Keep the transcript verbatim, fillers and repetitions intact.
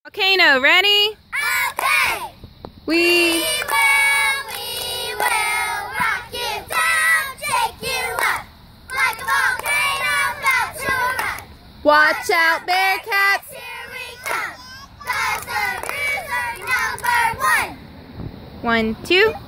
Volcano, ready? Okay! We, We will, we will rock you down, shake you up, like a volcano about to erupt. watch out, Bearcats! Here we come, cause the roots are number one. One, two.